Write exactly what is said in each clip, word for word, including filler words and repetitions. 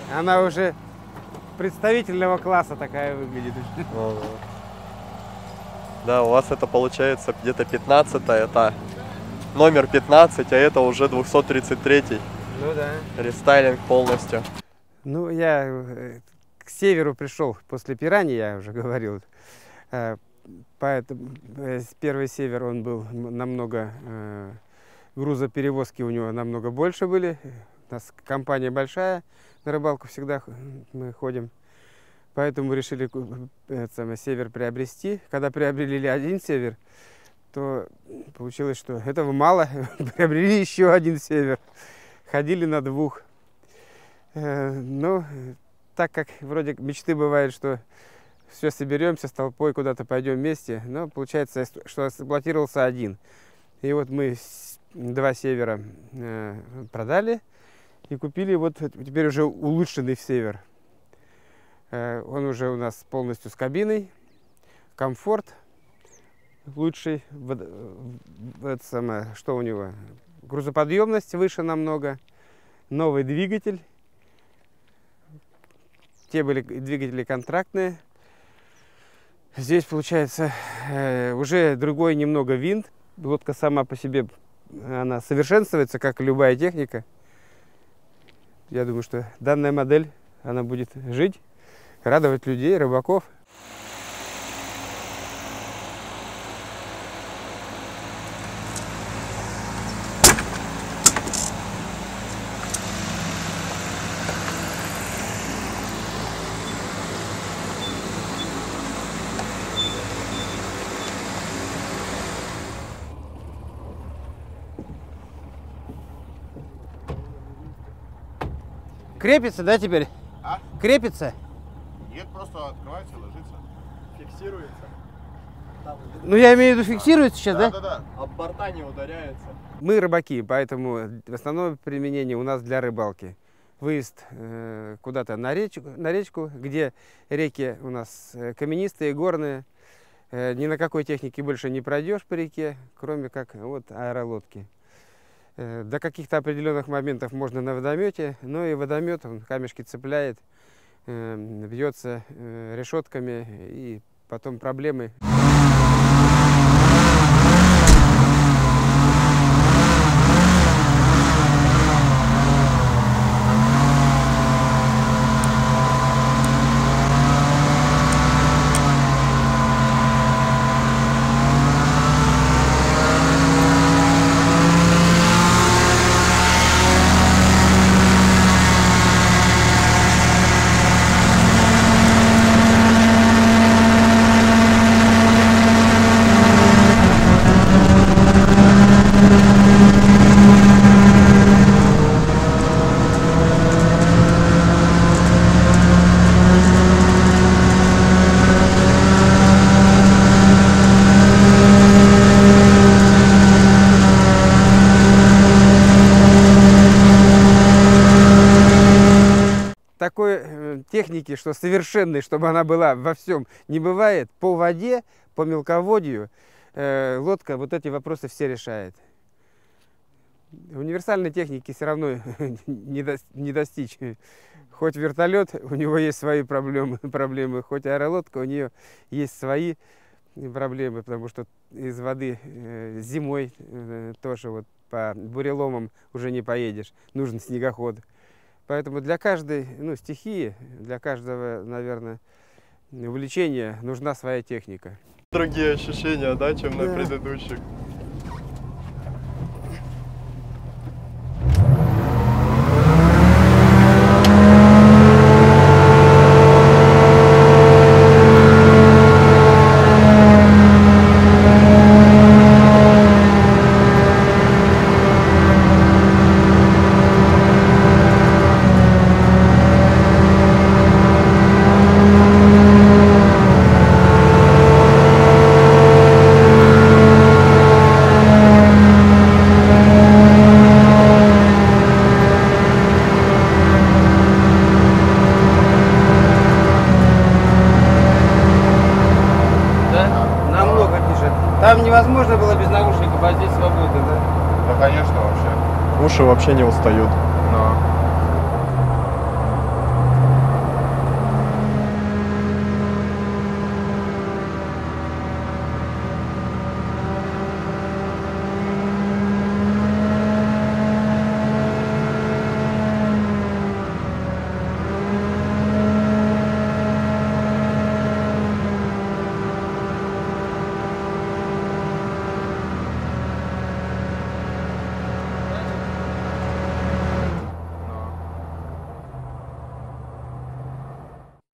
Она уже представительного класса такая выглядит. Ага. Да, у вас это получается где-то пятнадцатая, это номер пятнадцать, а это уже двухсот тридцать третий. Ну да. Рестайлинг полностью. Ну, я к северу пришел после Пирани, я уже говорил. Поэтому первый север, он был намного, грузоперевозки у него намного больше были. У нас компания большая, на рыбалку всегда мы ходим. Поэтому решили этот самый север приобрести. Когда приобрели один север, то получилось, что этого мало. Приобрели еще один север. Ходили на двух. Но так как вроде мечты бывает, что все соберемся с толпой, куда-то пойдем вместе, но получается, что эксплуатировался один. И вот мы два севера продали и купили вот теперь уже улучшенный север. Он уже у нас полностью с кабиной, комфорт лучший, это самое, что у него, грузоподъемность выше намного, новый двигатель, те были двигатели контрактные, здесь получается уже другой немного винт, лодка сама по себе, она совершенствуется, как и любая техника. Я думаю, что данная модель, она будет жить, радовать людей, рыбаков. Крепится, да, теперь? А? Крепится? Нет, просто открывается, ложится. Фиксируется. Ну, я имею в виду, фиксируется сейчас, да? Да, да, да. Об борта не ударяется. Мы рыбаки, поэтому основное применение у нас для рыбалки. Выезд э, куда-то на речку, на речку, где реки у нас каменистые, горные. Э, ни на какой технике больше не пройдешь по реке, кроме как вот аэролодки. Э, до каких-то определенных моментов можно на водомете, но и водомет, он камешки цепляет, э, бьется э, решетками, и потом проблемы. Такой техники, что совершенной, чтобы она была во всем, не бывает. По воде, по мелководью э, лодка вот эти вопросы все решает. Универсальной техники все равно не, до, не достичь. Хоть вертолет, у него есть свои проблемы, проблемы, хоть аэролодка, у нее есть свои проблемы, потому что из воды э, зимой э, тоже вот по буреломам уже не поедешь, нужен снегоход. Поэтому для каждой ну, стихии, для каждого, наверное, увлечения нужна своя техника. Другие ощущения, да, чем да. на предыдущих. Там невозможно было без наушников, а здесь свободно, да? Да, конечно, вообще. Уши вообще не устают. Но.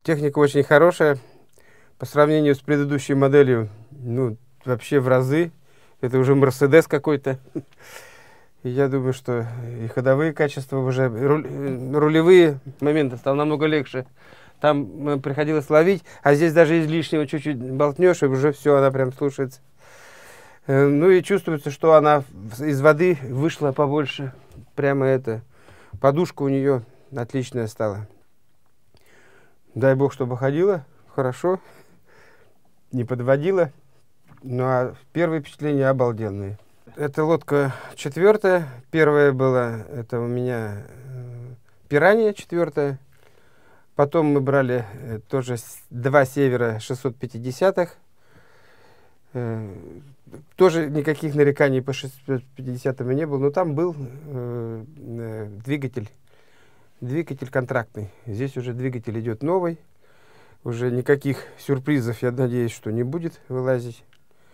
Техника очень хорошая. По сравнению с предыдущей моделью, ну, вообще в разы. Это уже Мерседес какой-то. И я думаю, что и ходовые качества уже, рулевые моменты стало намного легче. Там приходилось ловить, а здесь даже излишнего чуть-чуть болтнешь, и уже все, она прям слушается. Ну и чувствуется, что она из воды вышла побольше. Прямо это, подушка у нее отличная стала. Дай бог, чтобы ходила хорошо, не подводила. Ну а первые впечатления обалденные. Это лодка четвертая. Первая была, это у меня пиранья четвертая. Потом мы брали э, тоже два севера шестьсот пятидесятых. Э, тоже никаких нареканий по шестьсот пятидесятому не было, но там был э, э, двигатель, двигатель контрактный. Здесь уже двигатель идет новый. Уже никаких сюрпризов, я надеюсь, что не будет вылазить.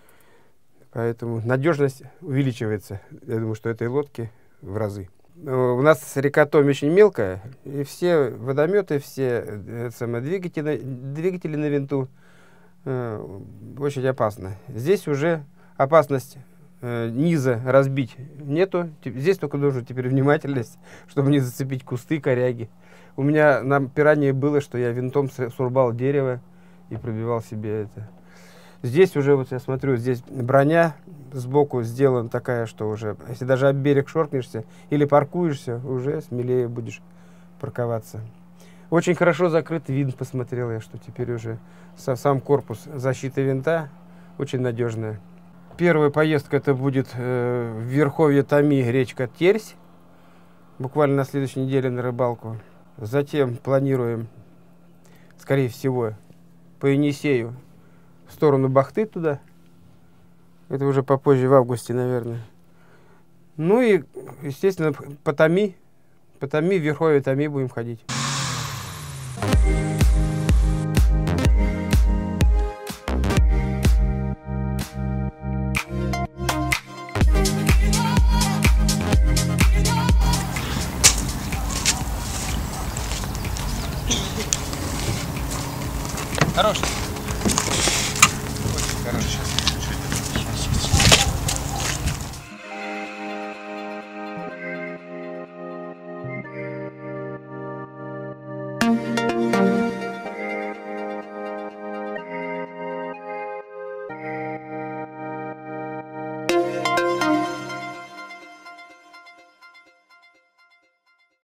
Поэтому надежность увеличивается. Я думаю, что этой лодки в разы. У нас река Томь очень мелкая, и все водометы, все э, самые двигатели, двигатели на винту э, очень опасно. Здесь уже опасность э, низа разбить нету. Здесь только нужно теперь внимательность, чтобы не зацепить кусты, коряги. У меня на пиранье было, что я винтом срубал дерево и пробивал себе это. Здесь уже, вот я смотрю, здесь броня сбоку сделана такая, что уже, если даже об берег шоркнешься или паркуешься, уже смелее будешь парковаться. Очень хорошо закрыт винт, посмотрел я, что теперь уже сам корпус защиты винта очень надежная. Первая поездка это будет э, в верховье Томи, речка Терсь, буквально на следующей неделе на рыбалку. Затем планируем, скорее всего, по Енисею в сторону Бахты туда. Это уже попозже, в августе, наверное. Ну и, естественно, по Томи, по Томи, в верховье Томи будем ходить. Хороший. Очень хороший.